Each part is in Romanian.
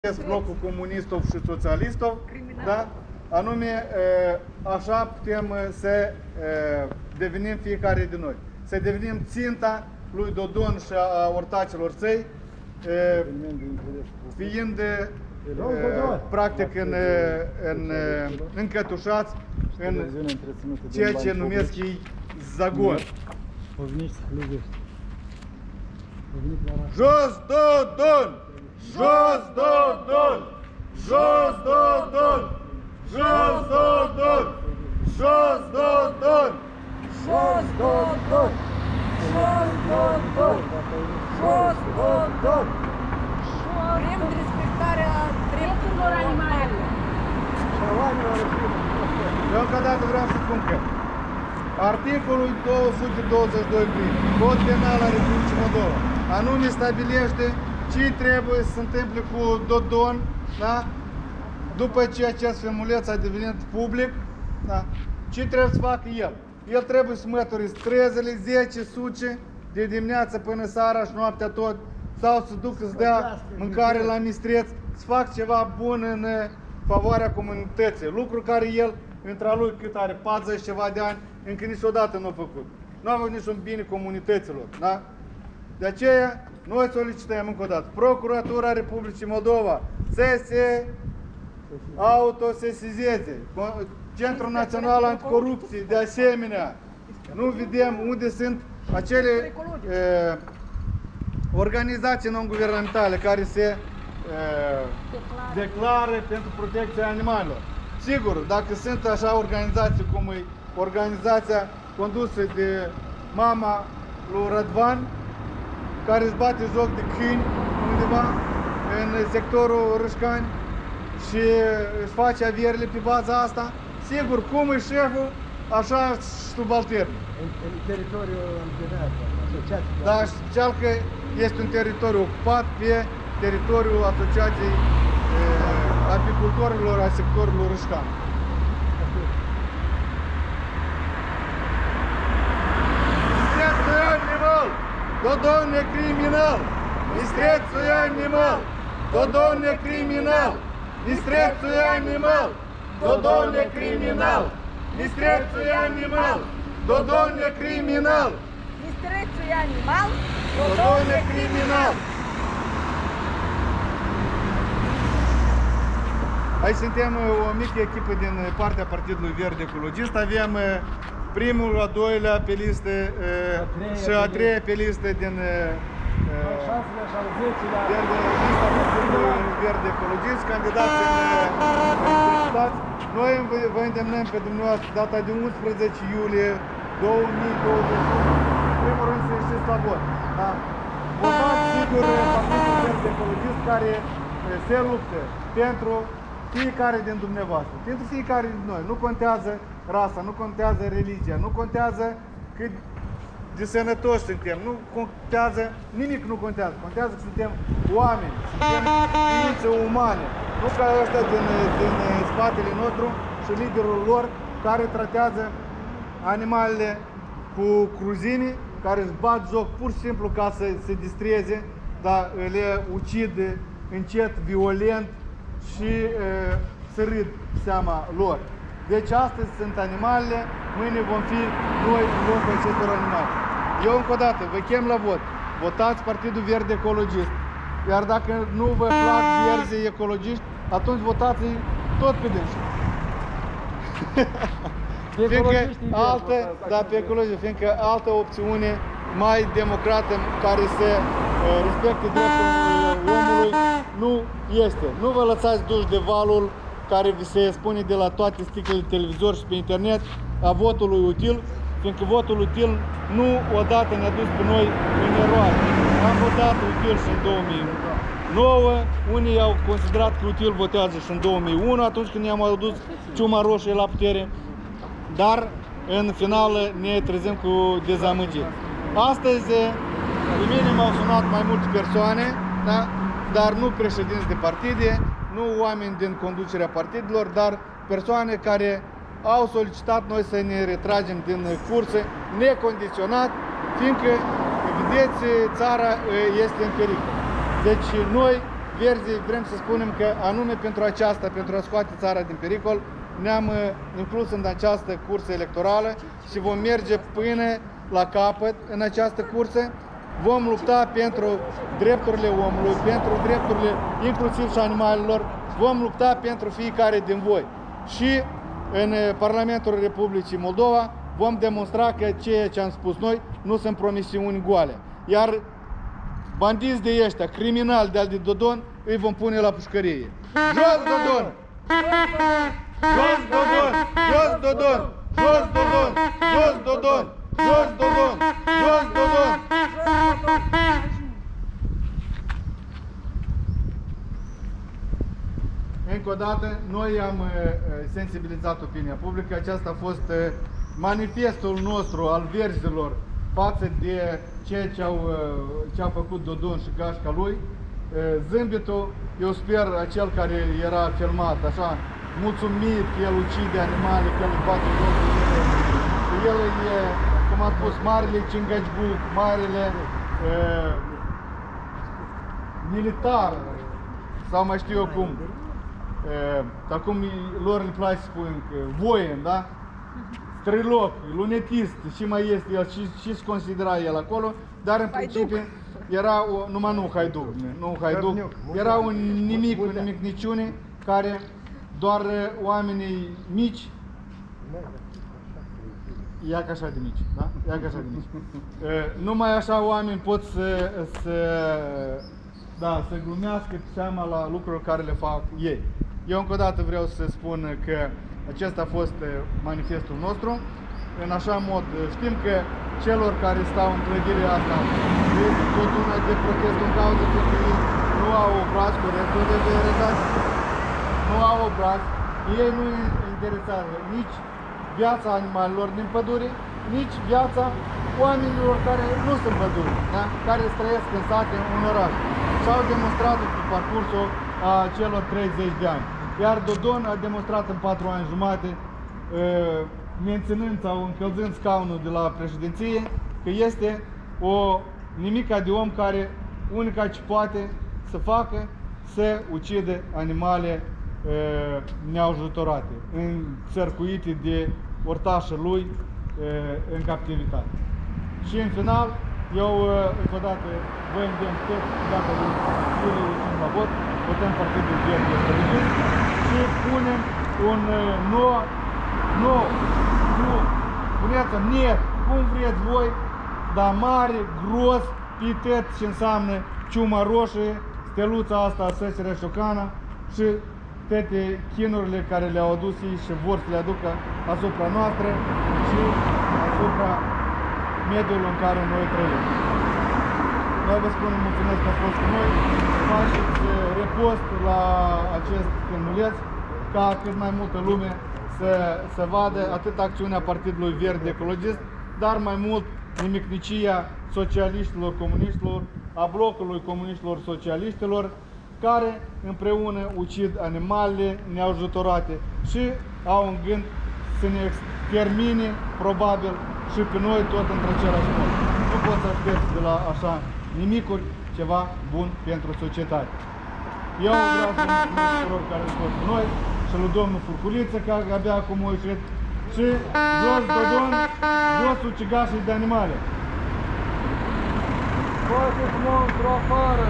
blocul comunistov și socialistov, da? Anume, așa putem să devenim fiecare din noi. Să devenim ținta lui Dodon și a ortacilor săi, fiind practic încătușați în ceea ce numesc ei zagon. Jos Dodon! Jos Dodon! Jos Dodon! Jos Dodon! Jos Dodon! Jos Dodon! Jos Dodon! Jos Dodon! Vrem respectarea drepturilor animale. Eu încă o dată vreau să spun că articolul 222 din Cod Penal al Republicii Moldova anume stabilește ce trebuie să se întâmple cu Dodon, da? După ce acest filmuleț a devenit public, da? Ce trebuie să facă el? El trebuie să măturistreze 10 suce de dimineață până seara și noaptea tot, sau să ducă să dea mâncare la mistreț, să facă ceva bun în favoarea comunității, lucru care el, între lui cât are 40 ceva de ani, încă niciodată nu a făcut. Nu a făcut niciun bine comunităților, da? De aceea, noi solicităm încă o dată Procuratura Republicii Moldova să se autosesizeze, Centrul Național Anticorupție, de asemenea. Nu vedem unde sunt acele organizații non-guvernamentale care se declară pentru protecția animalelor. Sigur, dacă sunt așa organizații cum e organizația condusă de mama lui Rădvan, care îți bate joc de câini undeva în sectorul Râșcani și își face avierile pe baza asta, sigur, cum e șeful, așa și subalternul. În teritoriul asociației. Da, și special că este un teritoriu ocupat pe teritoriul Asociației Apicultorilor a sectorului Râșcan. Dodon e criminal! Mistrețul e animal! Dodon e criminal! Mistrețul e animal! Dodon e criminal! Mistrețul e animal! Dodon e criminal! Mistrețul e animal! Dodon e criminal! Aici suntem o mică echipă din partea Partidului Verde Ecologist. Avem primul, a doilea pe listă și a treia pe listă din lista Partidului Verde Ecologist, candidați în deputați. Noi vă îndemnăm pe dumneavoastră data de 11 iulie 2021, în primul rând să ieșiți la vot. Da? Votați sigur Partidul Verde Ecologist care se luptă pentru fiecare din dumneavoastră, pentru fiecare din noi. Nu contează rasa, nu contează religia, nu contează cât de sănătoși suntem, nu contează, nimic nu contează. Contează că suntem oameni, suntem ființe umane, nu ca ăștia din spatele nostru și liderul lor care tratează animalele cu cruzime, care își bat joc pur și simplu ca să se distreze, dar le ucide încet, violent și să râd seama lor. Deci astăzi sunt animalele, mâine vom fi noi în locul acestor animale. Eu încă o dată vă chem la vot. Votați Partidul Verde Ecologist. Iar dacă nu vă plac verzii ecologiști, atunci votați tot pe dânsi. Fiindcă altă opțiune mai democrată care se respecte dreptul omului nu este. Nu vă lăsați duși de valul care vi se spune de la toate sticlele de televizor și pe internet a votului util, fiindcă votul util nu odată ne-a dus pe noi în eroare. Am votat util și în 2009, unii au considerat că util votează și în 2001, atunci când ne-am adus ciuma roșie la putere, dar în final ne trezim cu dezamăgiri. Astăzi, pe mine m-au sunat mai multe persoane, da? Dar nu președinți de partide, nu oameni din conducerea partidelor, dar persoane care au solicitat noi să ne retragem din cursă necondiționat, fiindcă, vedeți, țara este în pericol. Deci noi Verzi vrem să spunem că anume pentru aceasta, pentru a scoate țara din pericol, ne-am inclus în această cursă electorală și vom merge până la capăt în această cursă. Vom lupta pentru drepturile omului, pentru drepturile inclusiv și animalelor. Vom lupta pentru fiecare din voi. Și în Parlamentul Republicii Moldova vom demonstra că ceea ce am spus noi nu sunt promisiuni goale. Iar bandiți de ăștia, criminali de Dodon, îi vom pune la pușcărie. Jos Dodon! Jos Dodon! Jos Dodon! Jos Dodon! Jos Dodon! Jos Dodon! Jos Dodon! Încă o dată, noi am sensibilizat opinia publică. Aceasta a fost manifestul nostru al verzilor față de ceea ce a făcut Dodon și gașca lui. Zâmbetul, eu sper, acel care era filmat așa, mulțumit că el ucide animale, că el îi face joc de ele, că el e, cum a spus, marele Cingăcibuc, marele militar, sau mai știu eu cum. Acum lor îi place să spun că voien, da? Striloc, lunetist, și mai este el, și se considera el acolo, dar în principiu era numai nu haiduc, era un nimic, un nimic niciune, care doar oamenii mici, ia ca așa de mici, da? Ia ca așa de mici. Numai așa oameni pot să glumească seama la lucrurile care le fac ei. Eu încă o dată vreau să spun că acesta a fost manifestul nostru. În așa mod, știm că celor care stau în clădirea asta este tot una de protest în cauză că ei nu au obraz corect de redacție, nu au obraz, ei nu interesează nici viața animalelor din pădure, nici viața oamenilor care nu sunt păduri, da? Care trăiesc în sate, în oraș. Și au demonstrat pe parcursul a celor 30 de ani. Iar Dodon a demonstrat în 4 ani jumate, menținând sau încălzând scaunul de la președinție, că este o nimica de om care unica ce poate să facă, să ucide animale neajutorate, înțărcuite de ortașul lui în captivitate. Și în final, eu încă o dată vă îndemn tot data de iulie ieșim la vot, votăm Partidul Verde Ecologist și punem un nu, puneți-mi net, cum vreți voi, dar mare, gros, pitet ce înseamnă ciuma roșie, steluța asta, Săserea Șocana și toate chinurile care le-au adus ei și vor să le aducă asupra noastră și asupra mediul în care noi trăim. Noi vă spunem mulțumesc că ați fost cu noi, faceți repost la acest filmuleț ca cât mai multă lume să vadă atât acțiunea Partidului Verde Ecologist, dar mai mult nimicnicia socialiștilor, comuniștilor, a blocului comuniștilor, socialiștilor, care împreună ucid animalele neajutorate și au în gând să ne extermine, probabil, și pe noi tot într-același mod. Nu pot să aștept de la așa nimicuri ceva bun pentru societate. Eu vreau să mulțumesc tuturor care au fost cu noi și lui domnul Furculiță, care abia acum a ieșit, și jos Dodon, jos ucigașii de animale. Scoateți monstru afară!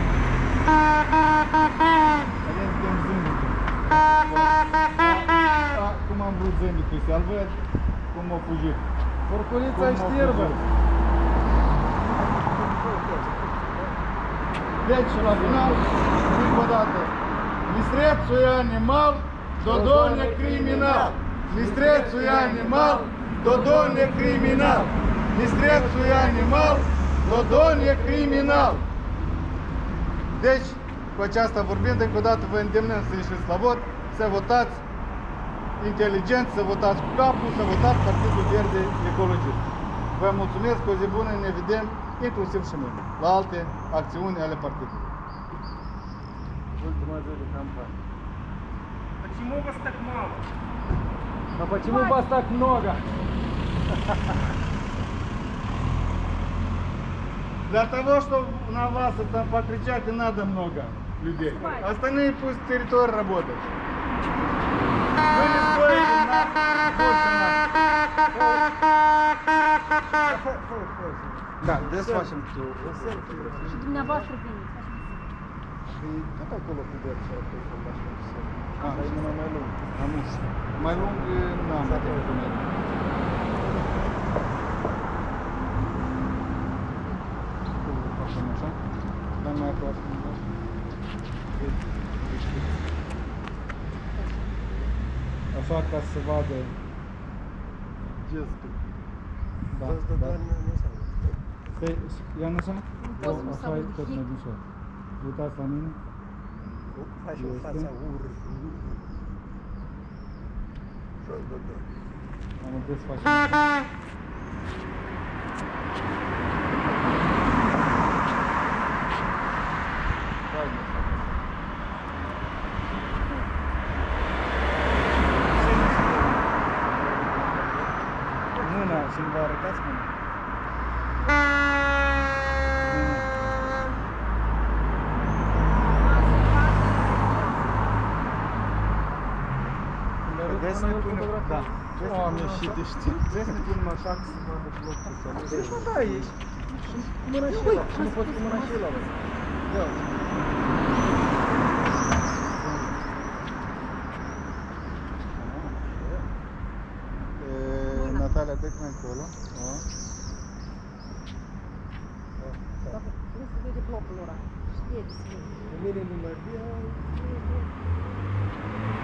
Vedeți, dăm zâmbitul. Cum am vrut zâmbitul să-l văd, cum a fugit. Furculița știrbă! Deci, la final, încă o dată, Mistrețul e animal, Dodon e criminal. Mistrețul e animal, Dodon e criminal. Mistrețul e animal, Dodon e criminal. Deci, cu aceasta vorbind, încă o dată vă îndemnăm să ieșiți la vot, să votați inteligent, să votați cu capul, să votați Partidul Verde Ecologist. Vă mulțumesc, o zi bună, ne vedem, inclusiv și mâine, la alte acțiuni ale partidului. Ultima zi de campanie. Почему вас так мало? А почему вас так много? Для того, чтобы на вас это покричать, и надо много. людей. Остальные пусть территория работает. Вы не стоите нам больше нас. Da, desfacem tu. Și dumneavoastră veniți. Tot acolo cu Bercea, pe fundaș. Ah, Ai mâna mai lungă. Am ușă. Mai lung n-am. Facem așa? Dar mai aproape. Așa ca să vadă gestul. Da, da. Stai, ia așa? poți să Așa e aud tot hit. mai ușor. Uitați la mine. Faci o Este. față urât. Am desfacem așa. Mâna și vă arătați mâna. Vedeți să ne punem, da. Doamne, și te știu. Vedeți să ne punem așa că să vadă blocul să nu Deci, mă, da, ești. Și cu mâna și ăla. Și nu poți cu mâna și ăla. Ia uite. Natalia, dă mai acolo. Da. Nu se vede blocul ăla. Știe de se vede. Pe mine nu mai vine.